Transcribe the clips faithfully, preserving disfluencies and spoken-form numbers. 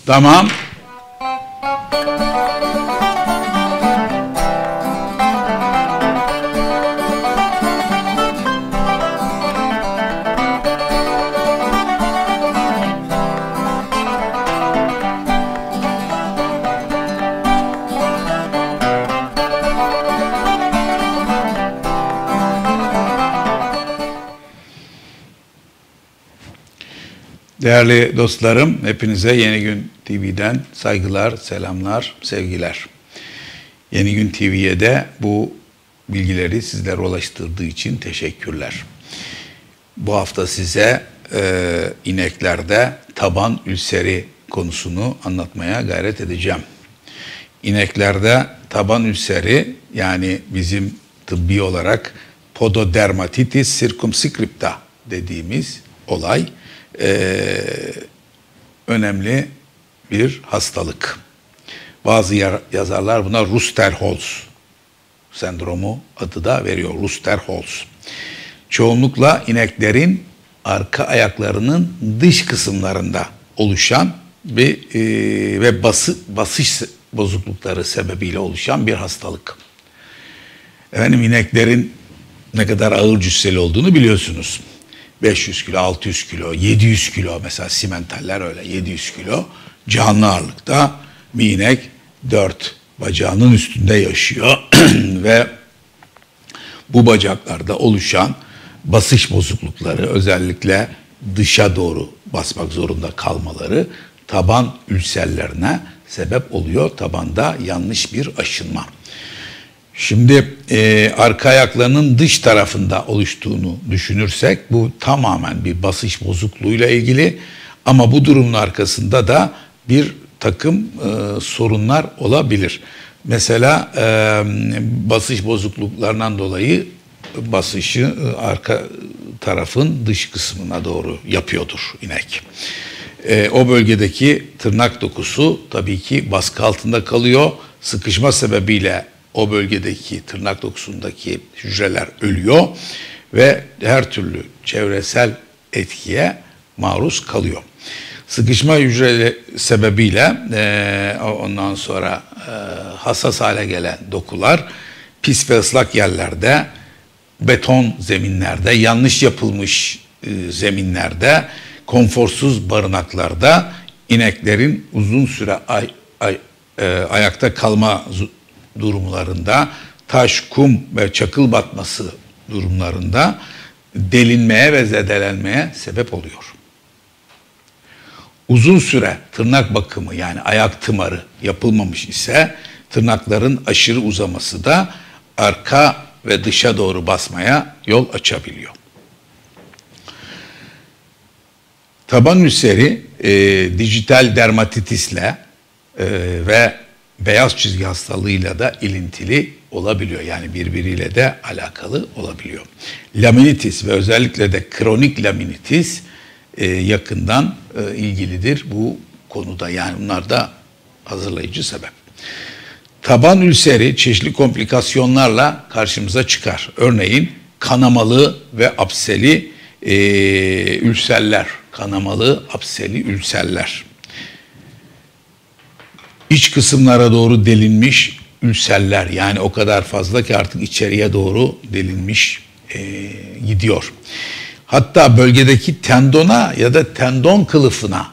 Tamam. Değerli dostlarım, hepinize Yeni Gün T V'den saygılar, selamlar, sevgiler. Yeni Gün T V'ye de bu bilgileri sizlere ulaştırdığı için teşekkürler. Bu hafta size e, ineklerde taban ülseri konusunu anlatmaya gayret edeceğim. İneklerde taban ülseri, yani bizim tıbbi olarak pododermatitis circumscripta dediğimiz olay, Ee, önemli bir hastalık. Bazı yazarlar buna Ruster-Holz sendromu adı da veriyor. Ruster-Holz. Çoğunlukla ineklerin arka ayaklarının dış kısımlarında oluşan bir e, ve bası, basış bozuklukları sebebiyle oluşan bir hastalık. Efendim, ineklerin ne kadar ağır cüsseli olduğunu biliyorsunuz. beş yüz kilo, altı yüz kilo, yedi yüz kilo, mesela simentaller öyle yedi yüz kilo canlı ağırlıkta bir inek dört bacağının üstünde yaşıyor ve bu bacaklarda oluşan basış bozuklukları, özellikle dışa doğru basmak zorunda kalmaları taban ülserlerine sebep oluyor. Tabanda yanlış bir aşınma. Şimdi e, arka ayaklarının dış tarafında oluştuğunu düşünürsek bu tamamen bir basış bozukluğuyla ilgili, ama bu durumun arkasında da bir takım e, sorunlar olabilir. Mesela e, basış bozukluklarından dolayı basışı e, arka tarafın dış kısmına doğru yapıyordur inek. E, o bölgedeki tırnak dokusu tabii ki baskı altında kalıyor. Sıkışma sebebiyle o bölgedeki tırnak dokusundaki hücreler ölüyor ve her türlü çevresel etkiye maruz kalıyor. Sıkışma hücreleri sebebiyle e, ondan sonra e, hassas hale gelen dokular pis ve ıslak yerlerde, beton zeminlerde, yanlış yapılmış e, zeminlerde, konforsuz barınaklarda ineklerin uzun süre ay, ay, e, ayakta kalma durumlarında, taş, kum ve çakıl batması durumlarında delinmeye ve zedelenmeye sebep oluyor. Uzun süre tırnak bakımı, yani ayak tımarı yapılmamış ise tırnakların aşırı uzaması da arka ve dışa doğru basmaya yol açabiliyor. Taban ülseri e, dijital dermatitisle e, ve beyaz çizgi hastalığıyla da ilintili olabiliyor. Yani birbiriyle de alakalı olabiliyor. Laminitis ve özellikle de kronik laminitis e, yakından e, ilgilidir bu konuda. Yani bunlar da hazırlayıcı sebep. Taban ülseri çeşitli komplikasyonlarla karşımıza çıkar. Örneğin kanamalı ve apseli e, ülserler. Kanamalı apseli ülserler. İç kısımlara doğru delinmiş ülserler, yani o kadar fazla ki artık içeriye doğru delinmiş e, gidiyor. Hatta bölgedeki tendona ya da tendon kılıfına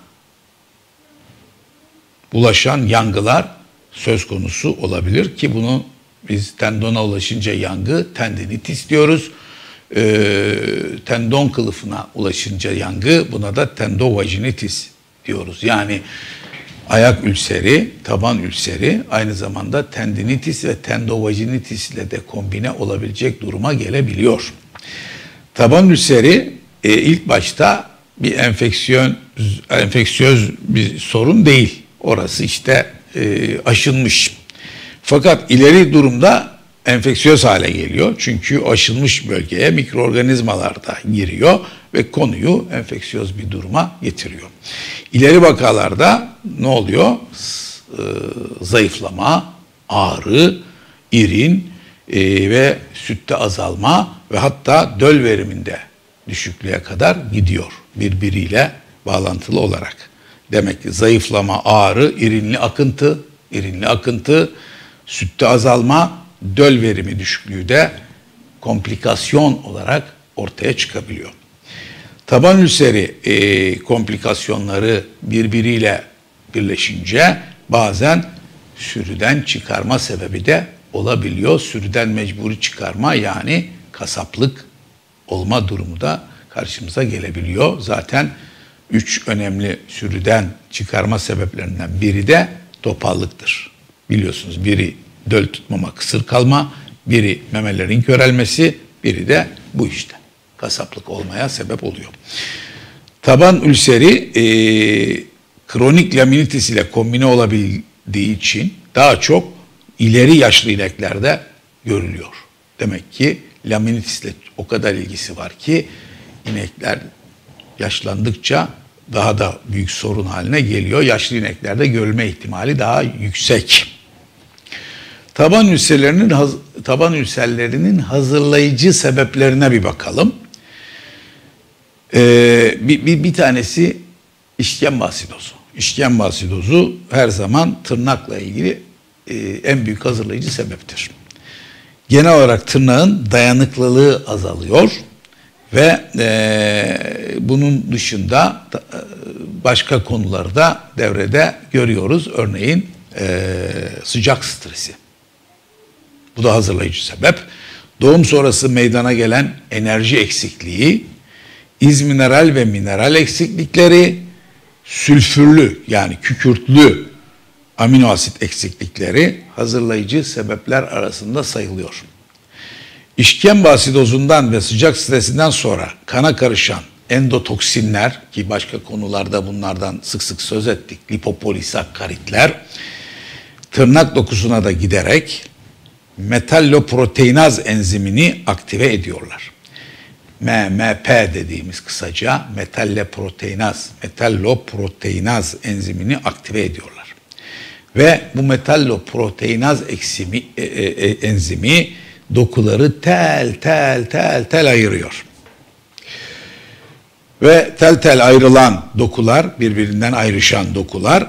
bulaşan yangılar söz konusu olabilir ki bunu biz tendona ulaşınca yangı tendinitis diyoruz. E, tendon kılıfına ulaşınca yangı, buna da tendovaginitis diyoruz. Yani ayak ülseri, taban ülseri aynı zamanda tendinitis ve tendovaginitis ile de kombine olabilecek duruma gelebiliyor. Taban ülseri e, ilk başta bir enfeksiyon, enfeksiyöz bir sorun değil. Orası işte e, aşınmış. Fakat ileri durumda enfeksiyöz hale geliyor. Çünkü aşınmış bölgeye mikroorganizmalar da giriyor ve konuyu enfeksiyöz bir duruma getiriyor. İleri vakalarda ne oluyor? Ee, zayıflama, ağrı, irin e, ve sütte azalma ve hatta döl veriminde düşüklüğe kadar gidiyor birbiriyle bağlantılı olarak. Demek ki zayıflama, ağrı, irinli akıntı, irinli akıntı, sütte azalma, döl verimi düşüklüğü de komplikasyon olarak ortaya çıkabiliyor. Taban ülseri e, komplikasyonları birbiriyle birleşince bazen sürüden çıkarma sebebi de olabiliyor. Sürüden mecburi çıkarma, yani kasaplık olma durumu da karşımıza gelebiliyor. Zaten üç önemli sürüden çıkarma sebeplerinden biri de topallıktır. Biliyorsunuz, biri döl tutmama, kısır kalma, biri memelerin körelmesi, biri de bu işte kasaplık olmaya sebep oluyor. Taban ülseri e, kronik laminitis ile kombine olabildiği için daha çok ileri yaşlı ineklerde görülüyor. Demek ki laminitisle o kadar ilgisi var ki inekler yaşlandıkça daha da büyük sorun haline geliyor. Yaşlı ineklerde görülme ihtimali daha yüksek. Taban ülserlerinin taban ülserlerinin hazırlayıcı sebeplerine bir bakalım. Ee, bir, bir, bir tanesi işkembe asidozu. İşkembe asidozu her zaman tırnakla ilgili e, en büyük hazırlayıcı sebeptir. Genel olarak tırnağın dayanıklılığı azalıyor ve e, bunun dışında e, başka konuları da devrede görüyoruz. Örneğin e, sıcak stresi. Bu da hazırlayıcı sebep. Doğum sonrası meydana gelen enerji eksikliği, izmineral ve mineral eksiklikleri, sülfürlü yani kükürtlü amino asit eksiklikleri hazırlayıcı sebepler arasında sayılıyor. İşkembe asidozundan ve sıcak stresinden sonra kana karışan endotoksinler, ki başka konularda bunlardan sık sık söz ettik, lipopolisakkaritler, tırnak dokusuna da giderek metalloproteinaz enzimini aktive ediyorlar. M M P dediğimiz kısaca metalloproteinaz, metalloproteinaz enzimini aktive ediyorlar. Ve bu metalloproteinaz eksimi, e, e, enzimi dokuları tel tel tel tel ayırıyor. Ve tel tel ayrılan dokular, birbirinden ayrışan dokular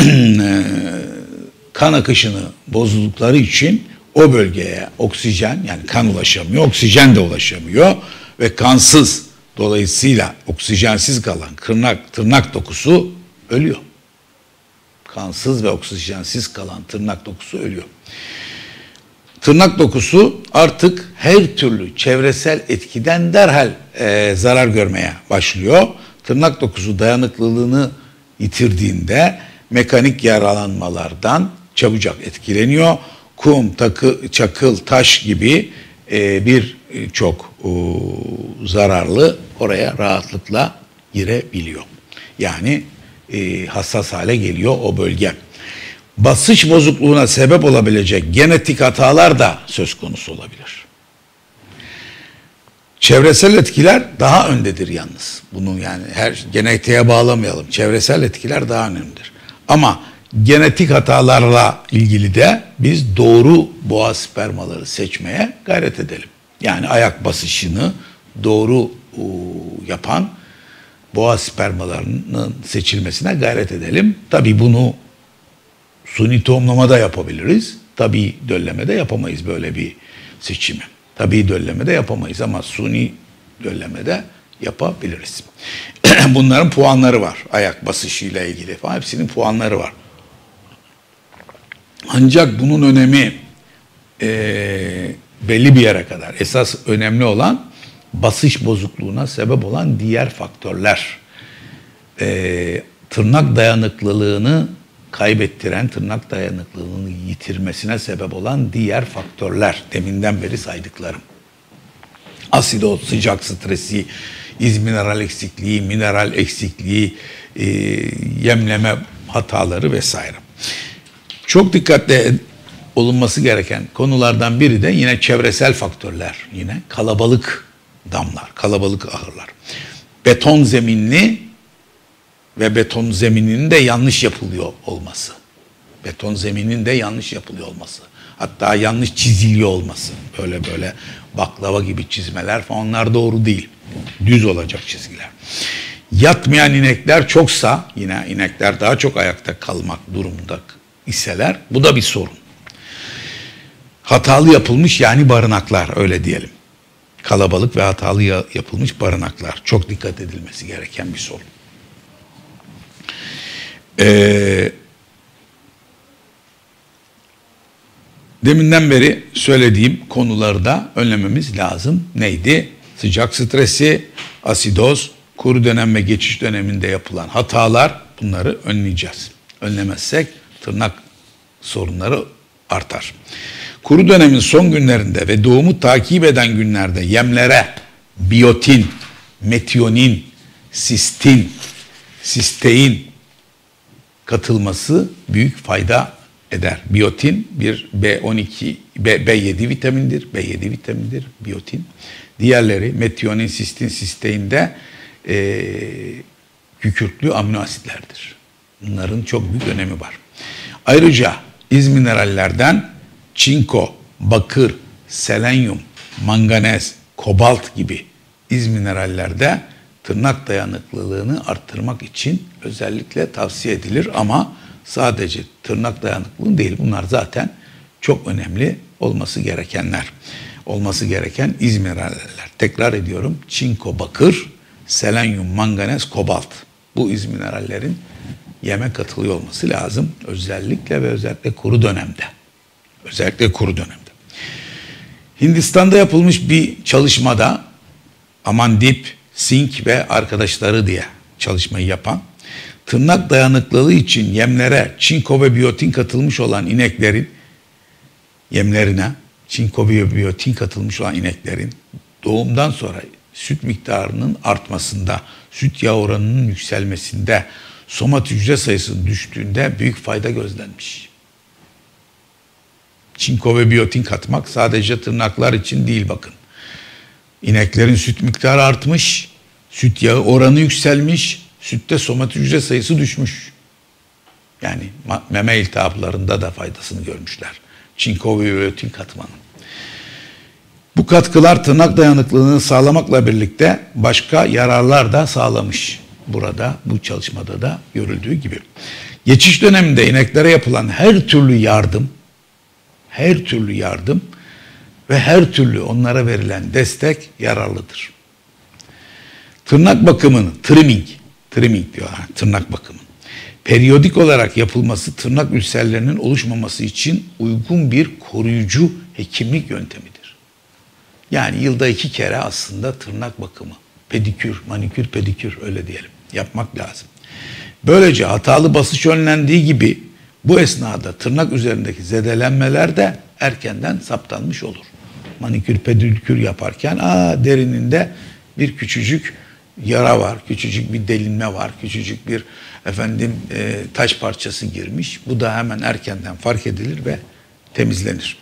kan akışını bozdukları için o bölgeye oksijen, yani kan ulaşamıyor, oksijen de ulaşamıyor ve kansız, dolayısıyla oksijensiz kalan tırnak, tırnak dokusu ölüyor. Kansız ve oksijensiz kalan tırnak dokusu ölüyor. Tırnak dokusu artık her türlü çevresel etkiden derhal e, zarar görmeye başlıyor. Tırnak dokusu dayanıklılığını yitirdiğinde mekanik yaralanmalardan çabucak etkileniyor. Kum, takı, çakıl, taş gibi e, bir e, çok e, zararlı oraya rahatlıkla girebiliyor. Yani e, hassas hale geliyor o bölge. Basınç bozukluğuna sebep olabilecek genetik hatalar da söz konusu olabilir. Çevresel etkiler daha öndedir yalnız. Bunu yani her genetiğe bağlamayalım. Çevresel etkiler daha önemlidir. Ama genetik hatalarla ilgili de biz doğru boğa spermaları seçmeye gayret edelim. Yani ayak basışını doğru yapan boğa spermalarının seçilmesine gayret edelim. Tabii bunu suni tohumlama da yapabiliriz. Tabii dölleme de yapamayız böyle bir seçimi. Tabii dölleme de yapamayız ama suni dölleme de yapabiliriz. Bunların puanları var. Ayak basışıyla ilgili falan hepsinin puanları var. Ancak bunun önemi e, belli bir yere kadar. Esas önemli olan basış bozukluğuna sebep olan diğer faktörler. E, tırnak dayanıklılığını kaybettiren, tırnak dayanıklılığını yitirmesine sebep olan diğer faktörler. Deminden beri saydıklarım. Asidoz, sıcak stresi, izmineral eksikliği, mineral eksikliği, e, yemleme hataları vesaire. Çok dikkatli olunması gereken konulardan biri de yine çevresel faktörler. Yine kalabalık damlar, kalabalık ahırlar. Beton zeminli ve beton zemininin de yanlış yapılıyor olması. Beton zeminin de yanlış yapılıyor olması. Hatta yanlış çiziliyor olması. Böyle böyle baklava gibi çizmeler falan, onlar doğru değil. Düz olacak çizgiler. Yatmayan inekler çoksa, yine inekler daha çok ayakta kalmak durumunda iseler, bu da bir sorun. Hatalı yapılmış yani barınaklar, öyle diyelim. Kalabalık ve hatalı yapılmış barınaklar. Çok dikkat edilmesi gereken bir sorun. Ee, deminden beri söylediğim konuları da önlememiz lazım. Neydi? Sıcak stresi, asidoz, kuru dönem ve geçiş döneminde yapılan hatalar, bunları önleyeceğiz. Önlemezsek tırnak sorunları artar. Kuru dönemin son günlerinde ve doğumu takip eden günlerde yemlere biyotin, metionin, sistin, sistein katılması büyük fayda eder. Biyotin bir B on iki, B, B yedi vitamindir. B yedi vitamindir biyotin. Diğerleri metionin, sistin, sistein de e, kükürtlü amino asitlerdir. Bunların çok büyük önemi var. Ayrıca izminerallerden çinko, bakır, selenyum, manganez, kobalt gibi izminerallerde tırnak dayanıklılığını arttırmak için özellikle tavsiye edilir ama sadece tırnak dayanıklılığı değil, bunlar zaten çok önemli olması gerekenler. Olması gereken izmineraller. Tekrar ediyorum, çinko, bakır, selenyum, manganez, kobalt. Bu izminerallerin yeme katılıyor olması lazım. Özellikle ve özellikle kuru dönemde. Özellikle kuru dönemde. Hindistan'da yapılmış bir çalışmada Amandip, Singh ve arkadaşları diye çalışmayı yapan, tırnak dayanıklılığı için yemlere çinko ve biyotin katılmış olan ineklerin yemlerine çinko ve biyotin katılmış olan ineklerin doğumdan sonra süt miktarının artmasında, süt yağ oranının yükselmesinde, somat hücre sayısının düştüğünde büyük fayda gözlenmiş. Çinko ve biyotin katmak sadece tırnaklar için değil bakın. İneklerin süt miktarı artmış, süt yağı oranı yükselmiş, sütte somat hücre sayısı düşmüş. Yani meme iltihaplarında da faydasını görmüşler. Çinko ve biyotin katmanın. Bu katkılar tırnak dayanıklılığını sağlamakla birlikte başka yararlar da sağlamış. Burada bu çalışmada da görüldüğü gibi. Geçiş döneminde ineklere yapılan her türlü yardım, her türlü yardım ve her türlü onlara verilen destek yararlıdır. Tırnak bakımını, trimming, trimming diyorlar, tırnak bakımı. Periyodik olarak yapılması tırnak ülserlerinin oluşmaması için uygun bir koruyucu hekimlik yöntemidir. Yani yılda iki kere aslında tırnak bakımı, pedikür, manikür, pedikür öyle diyelim, yapmak lazım. Böylece hatalı basış önlendiği gibi bu esnada tırnak üzerindeki zedelenmeler de erkenden saptanmış olur. Manikür, pedikür yaparken aa derininde bir küçücük yara var, küçücük bir delinme var, küçücük bir efendim e, taş parçası girmiş. Bu da hemen erkenden fark edilir ve temizlenir.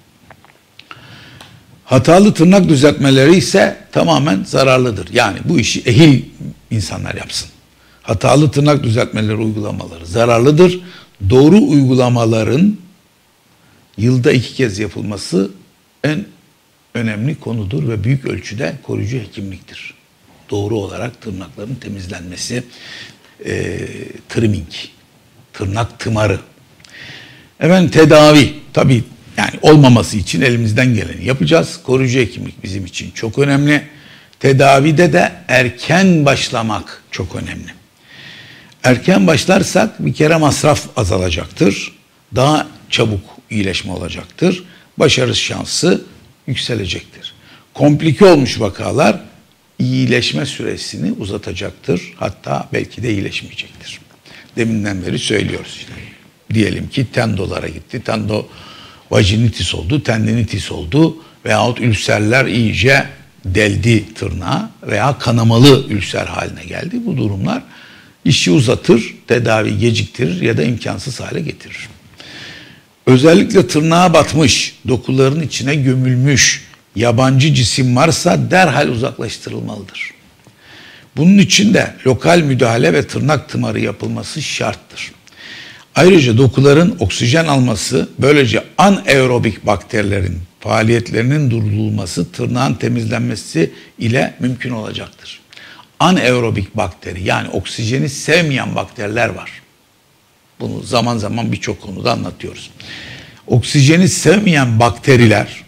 Hatalı tırnak düzeltmeleri ise tamamen zararlıdır. Yani bu işi ehil insanlar yapsın. Hatalı tırnak düzeltmeleri uygulamaları zararlıdır. Doğru uygulamaların yılda iki kez yapılması en önemli konudur ve büyük ölçüde koruyucu hekimliktir. Doğru olarak tırnakların temizlenmesi, e, trimming, tırnak tımarı. Efendim tedavi, tabii yani olmaması için elimizden geleni yapacağız. Koruyucu hekimlik bizim için çok önemli. Tedavide de erken başlamak çok önemli. Erken başlarsak bir kere masraf azalacaktır. Daha çabuk iyileşme olacaktır. Başarı şansı yükselecektir. Komplike olmuş vakalar iyileşme süresini uzatacaktır. Hatta belki de iyileşmeyecektir. Deminden beri söylüyoruz işte. Diyelim ki tendolara gitti. Tendo vajinitis oldu, tendinitis oldu veyahut ülserler iyice deldi tırnağı veya kanamalı ülser haline geldi. Bu durumlar işi uzatır, tedavi geciktirir ya da imkansız hale getirir. Özellikle tırnağa batmış, dokuların içine gömülmüş yabancı cisim varsa derhal uzaklaştırılmalıdır. Bunun için de lokal müdahale ve tırnak tımarı yapılması şarttır. Ayrıca dokuların oksijen alması, böylece anaerobik bakterilerin faaliyetlerinin durdurulması, tırnağın temizlenmesi ile mümkün olacaktır. anaerobik bakteri, yani oksijeni sevmeyen bakteriler var. Bunu zaman zaman birçok konuda anlatıyoruz. Oksijeni sevmeyen bakteriler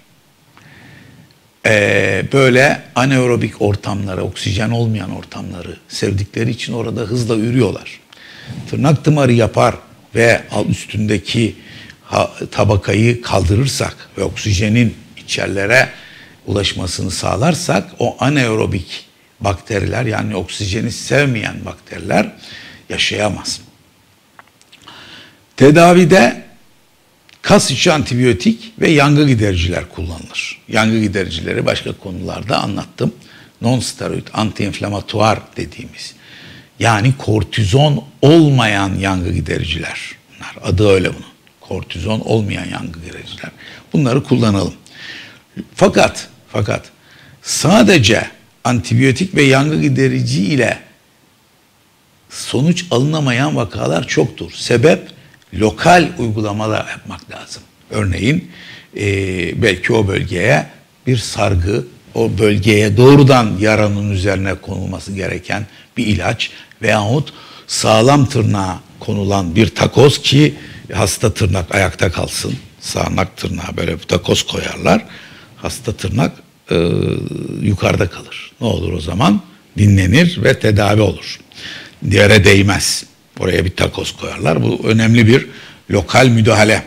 e, böyle anaerobik ortamları, oksijen olmayan ortamları sevdikleri için orada hızla ürüyorlar. Tırnak tımarı yapar ve alt üstündeki ha, tabakayı kaldırırsak ve oksijenin içerilere ulaşmasını sağlarsak o anaerobik bakteriler, yani oksijeni sevmeyen bakteriler yaşayamaz. Tedavide kas içi antibiyotik ve yangı gidericiler kullanılır. Yangı gidericileri başka konularda anlattım. Non-steroid anti-inflamatuar dediğimiz, yani kortizon olmayan yangı gidericiler. Bunlar, adı öyle bunun. Kortizon olmayan yangı gidericiler. Bunları kullanalım. Fakat fakat sadece antibiyotik ve yangı giderici ile sonuç alınamayan vakalar çoktur. Sebep, lokal uygulamalar yapmak lazım. Örneğin e, belki o bölgeye bir sargı, o bölgeye doğrudan yaranın üzerine konulması gereken bir ilaç veyahut sağlam tırnağa konulan bir takoz ki hasta tırnak ayakta kalsın. Sağanak tırnağa böyle bir takoz koyarlar. Hasta tırnak e, yukarıda kalır. Ne olur o zaman? Dinlenir ve tedavi olur. Yere değmez. Oraya bir takoz koyarlar. Bu önemli bir lokal müdahale.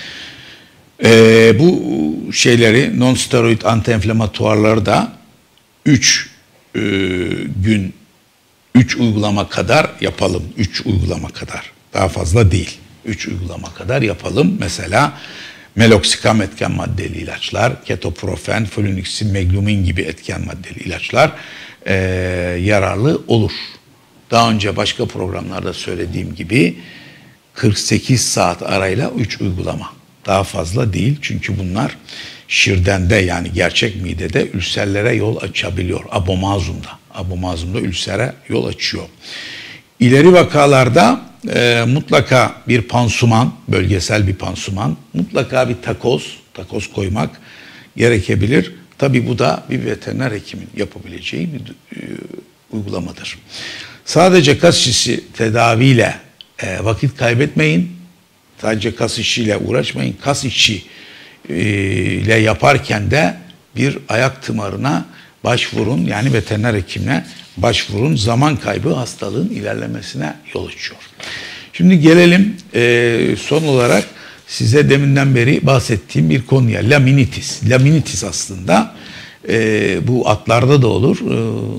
E, bu şeyleri, non-steroid anti-inflamatuarları da üç e, gün, üç uygulama kadar yapalım. üç uygulama kadar. Daha fazla değil. üç uygulama kadar yapalım. Mesela meloxicam etken maddeli ilaçlar, ketoprofen, flunixin, meglumin gibi etken maddeli ilaçlar e, yararlı olur. Daha önce başka programlarda söylediğim gibi kırk sekiz saat arayla üç uygulama. Daha fazla değil, çünkü bunlar şirdende, yani gerçek midede ülserlere yol açabiliyor. Abomazumda. Abomazumda ülsere yol açıyor. İleri vakalarda e, mutlaka bir pansuman, bölgesel bir pansuman, mutlaka bir takoz, takoz koymak gerekebilir. Tabii bu da bir veteriner hekimin yapabileceği bir e, uygulamadır. Sadece kas şişi tedaviyle e, vakit kaybetmeyin. Sadece kas işiyle uğraşmayın. Kas işi e, ile yaparken de bir ayak tımarına başvurun. Yani veteriner hekimine başvurun. Zaman kaybı hastalığın ilerlemesine yol açıyor. Şimdi gelelim e, son olarak size deminden beri bahsettiğim bir konuya. Laminitis. Laminitis aslında e, bu atlarda da olur, e,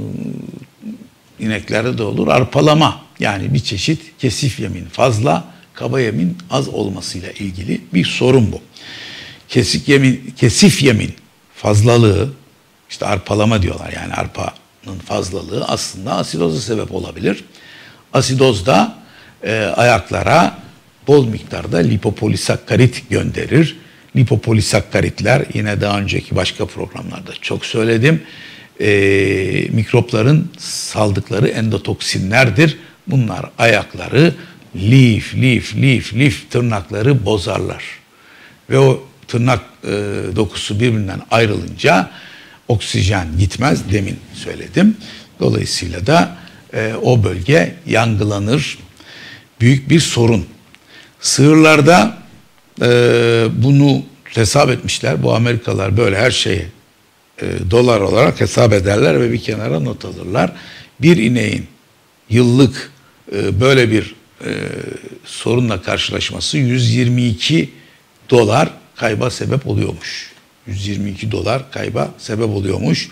ineklerde de olur. Arpalama, yani bir çeşit kesif yemin fazla, kaba yemin az olmasıyla ilgili bir sorun bu. Kesik yemin, kesif yemin fazlalığı, işte arpalama diyorlar, yani arpanın fazlalığı aslında asidoza sebep olabilir. Asidoz da e, ayaklara bol miktarda lipopolisakkarit gönderir. Lipopolisakkaritler, yine daha önceki başka programlarda çok söyledim, e, mikropların saldıkları endotoksinlerdir. Bunlar ayakları lif lif lif lif tırnakları bozarlar. Ve o tırnak e, dokusu birbirinden ayrılınca oksijen gitmez, demin söyledim. Dolayısıyla da e, o bölge yangılanır. Büyük bir sorun. Sığırlarda e, bunu hesap etmişler. Bu Amerikalılar böyle her şeyi e, dolar olarak hesap ederler ve bir kenara not alırlar. Bir ineğin yıllık e, böyle bir e, sorunla karşılaşması yüz yirmi iki dolar kayba sebep oluyormuş. yüz yirmi iki dolar kayba sebep oluyormuş.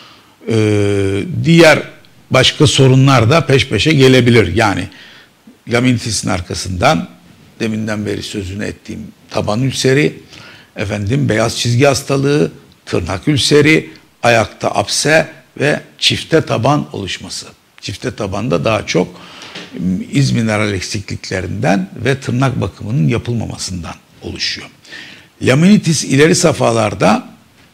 Ee, diğer başka sorunlar da peş peşe gelebilir. Yani laminitis'in arkasından deminden beri sözünü ettiğim taban ülseri, efendim beyaz çizgi hastalığı, tırnak ülseri, ayakta apse ve çifte taban oluşması. Çifte tabanda daha çok iz mineral eksikliklerinden ve tırnak bakımının yapılmamasından oluşuyor. Laminitis ileri safhalarda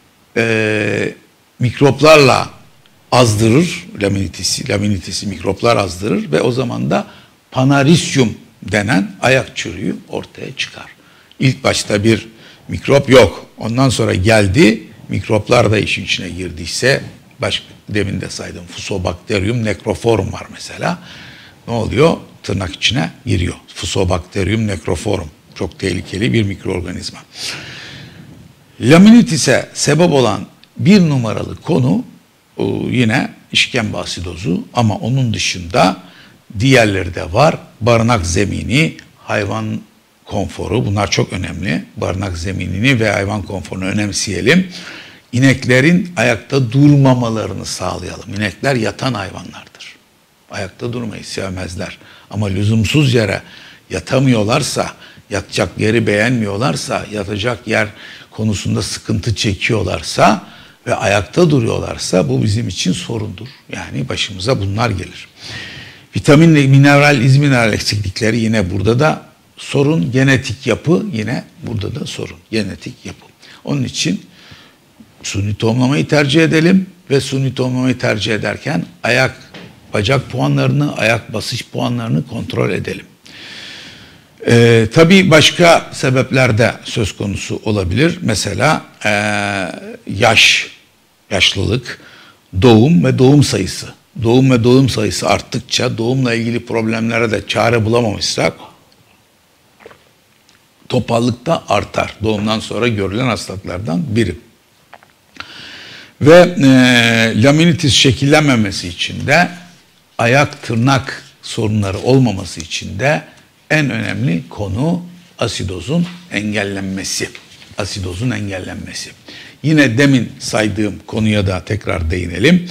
e, mikroplarla azdırır, laminitisi, laminitisi mikroplar azdırır ve o zaman da panarisyum denen ayak çürüğü ortaya çıkar. İlk başta bir mikrop yok. Ondan sonra geldi, mikroplar da işin içine girdiyse Başka, demin de saydım Fusobacterium necrophorum var mesela. Ne oluyor? Tırnak içine giriyor. Fusobacterium necrophorum. Çok tehlikeli bir mikroorganizma. Laminitis'e sebep olan bir numaralı konu yine işkembe asidozu, ama onun dışında diğerleri de var. Barınak zemini, hayvan konforu, bunlar çok önemli. Barınak zeminini ve hayvan konforunu önemseyelim. İneklerin ayakta durmamalarını sağlayalım. İnekler yatan hayvanlardır. Ayakta durmayı sevmezler. Ama lüzumsuz yere yatamıyorlarsa, yatacak yeri beğenmiyorlarsa, yatacak yer konusunda sıkıntı çekiyorlarsa ve ayakta duruyorlarsa bu bizim için sorundur. Yani başımıza bunlar gelir. Vitamin ve mineral, izmineral eksiklikleri yine burada da sorun. Genetik yapı yine burada da sorun. Genetik yapı. Onun için suni tohumlamayı tercih edelim ve suni tohumlamayı tercih ederken ayak, bacak puanlarını, ayak basış puanlarını kontrol edelim. Ee, tabii başka sebepler de söz konusu olabilir. Mesela ee, yaş, yaşlılık, doğum ve doğum sayısı. Doğum ve doğum sayısı arttıkça doğumla ilgili problemlere de çare bulamamışsak topallık da artar. Doğumdan sonra görülen hastalıklardan biri. Ve e, laminitis şekillenmemesi için de ayak tırnak sorunları olmaması için de en önemli konu asidozun engellenmesi. Asidozun engellenmesi. Yine demin saydığım konuya da tekrar değinelim.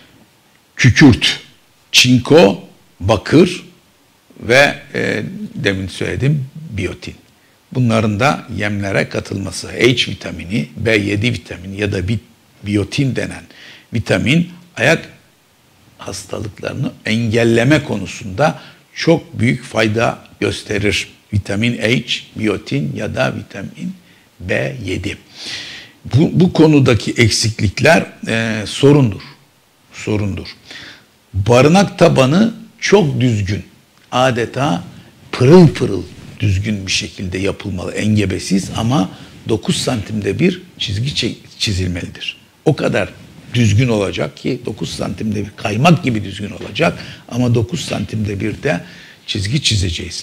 Kükürt, çinko, bakır ve e, demin söyledim biyotin. Bunların da yemlere katılması. H vitamini, B yedi vitamini ya da biyotin denen vitamin ayak hastalıklarını engelleme konusunda çok büyük fayda gösterir. Vitamin H, biyotin ya da vitamin B yedi. Bu, bu konudaki eksiklikler e, sorundur. Sorundur. Barınak tabanı çok düzgün, adeta pırıl pırıl düzgün bir şekilde yapılmalı, engebesiz, ama dokuz santimde bir çizgi çizilmelidir. O kadar düzgün olacak ki dokuz santimde bir, kaymak gibi düzgün olacak, ama dokuz santimde bir de çizgi çizeceğiz.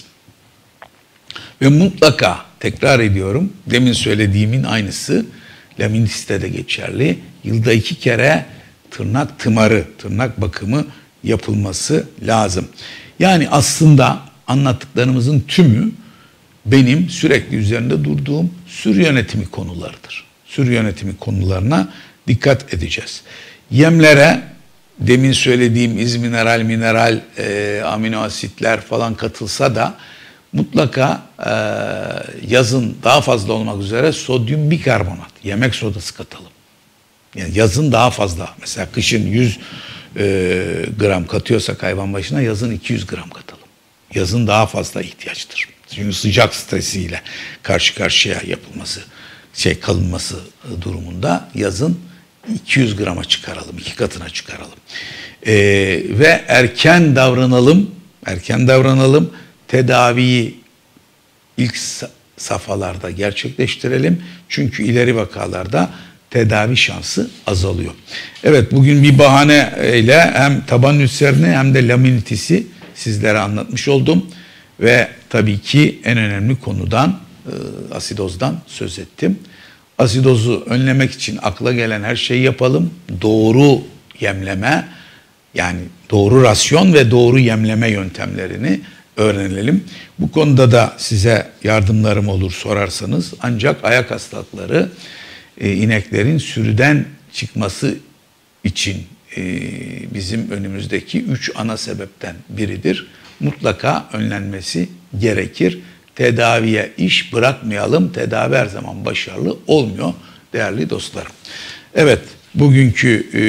Ve mutlaka, tekrar ediyorum, demin söylediğimin aynısı laminitis'te de geçerli. Yılda iki kere tırnak tımarı, tırnak bakımı yapılması lazım. Yani aslında anlattıklarımızın tümü benim sürekli üzerinde durduğum sürü yönetimi konularıdır. Sürü yönetimi konularına dikkat edeceğiz. Yemlere demin söylediğim izmineral, mineral, e, amino asitler falan katılsa da mutlaka e, yazın daha fazla olmak üzere sodyum bikarbonat, yemek sodası katalım. Yani yazın daha fazla. Mesela kışın yüz e, gram katıyorsak hayvan başına, yazın iki yüz gram katalım. Yazın daha fazla ihtiyaçtır. Çünkü sıcak stresiyle karşı karşıya yapılması, şey kalınması durumunda yazın iki yüz grama çıkaralım, iki katına çıkaralım. E, ve erken davranalım, erken davranalım. Tedaviyi ilk safhalarda gerçekleştirelim. Çünkü ileri vakalarda tedavi şansı azalıyor. Evet, bugün bir bahaneyle hem taban ülserini hem de laminitisi sizlere anlatmış oldum. Ve tabii ki en önemli konudan, asidozdan söz ettim. Asidozu önlemek için akla gelen her şeyi yapalım. Doğru yemleme, yani doğru rasyon ve doğru yemleme yöntemlerini öğrenelim. Bu konuda da size yardımlarım olur sorarsanız. Ancak ayak hastalıkları e, ineklerin sürüden çıkması için e, bizim önümüzdeki üç ana sebepten biridir. Mutlaka önlenmesi gerekir. Tedaviye iş bırakmayalım. Tedavi her zaman başarılı olmuyor değerli dostlarım. Evet, bugünkü e,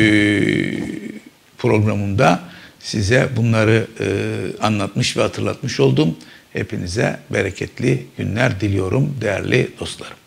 programımda size bunları e, anlatmış ve hatırlatmış oldum. Hepinize bereketli günler diliyorum değerli dostlarım.